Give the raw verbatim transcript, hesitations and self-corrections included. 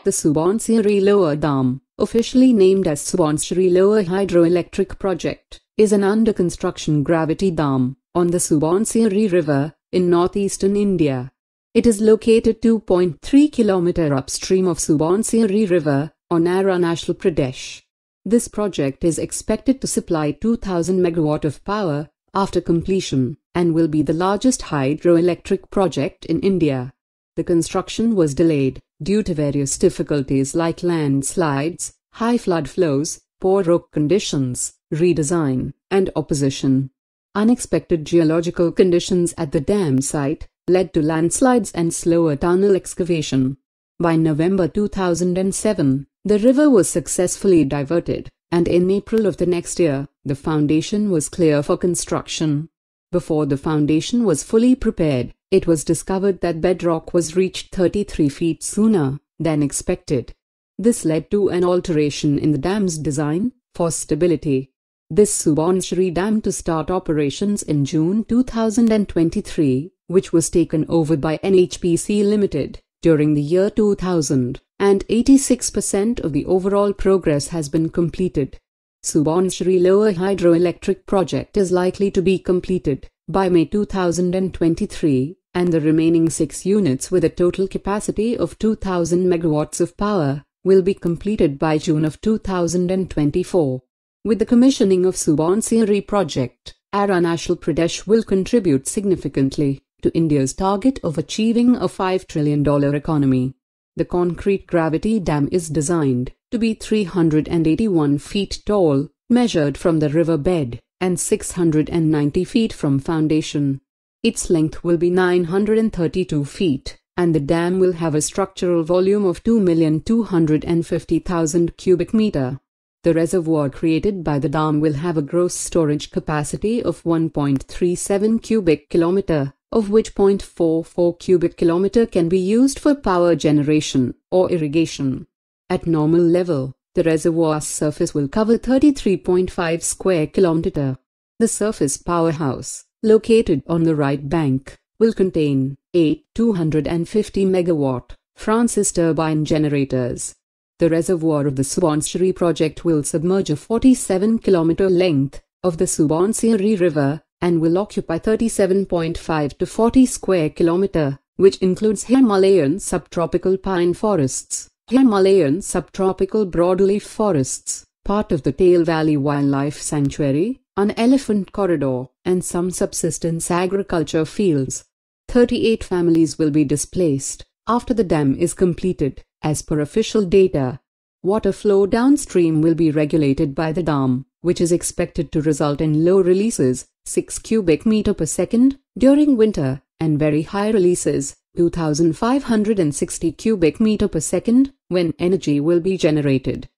The Subansiri Lower Dam, officially named as Subansiri Lower Hydroelectric Project, is an under-construction gravity dam on the Subansiri River in northeastern India. It is located two point three kilometers upstream of Subansiri River on Arunachal Pradesh. This project is expected to supply two thousand megawatts of power after completion and will be the largest hydroelectric project in India. The construction was delayed due to various difficulties like landslides, high flood flows, poor rock conditions, redesign, and opposition. Unexpected geological conditions at the dam site led to landslides and slower tunnel excavation. By November two thousand seven, the river was successfully diverted, and in April of the next year, the foundation was clear for construction. Before the foundation was fully prepared, it was discovered that bedrock was reached thirty-three feet sooner than expected. This led to an alteration in the dam's design for stability. This Subansiri Dam to start operations in June two thousand twenty-three, which was taken over by N H P C Limited during the year two thousand, and eighty-six percent of the overall progress has been completed. Subansiri Lower Hydroelectric Project is likely to be completed by May two thousand twenty-three, and the remaining six units with a total capacity of two thousand megawatts of power will be completed by June of two thousand twenty-four. With the commissioning of Subansiri project, Arunachal Pradesh will contribute significantly to India's target of achieving a five trillion dollars economy. The concrete gravity dam is designed to be three hundred eighty-one feet tall, measured from the river bed, and six hundred ninety feet from foundation. Its length will be nine hundred thirty-two feet, and the dam will have a structural volume of two million two hundred fifty thousand cubic meter. The reservoir created by the dam will have a gross storage capacity of one point three seven cubic kilometer, of which zero point four four cubic kilometer can be used for power generation or irrigation. At normal level, the reservoir's surface will cover thirty-three point five square kilometer. The surface powerhouse, located on the right bank, will contain eight two hundred fifty megawatt Francis turbine generators. The reservoir of the Subansiri project will submerge a forty-seven kilometer length of the Subansiri River and will occupy thirty-seven point five to forty square kilometer, which includes Himalayan subtropical pine forests, Himalayan subtropical broadleaf forests, part of the Tail Valley Wildlife Sanctuary, an elephant corridor, and some subsistence agriculture fields. thirty-eight families will be displaced after the dam is completed, as per official data. Water flow downstream will be regulated by the dam, which is expected to result in low releases, six cubic meter per second, during winter, and very high releases, two thousand five hundred sixty cubic meter per second, when energy will be generated.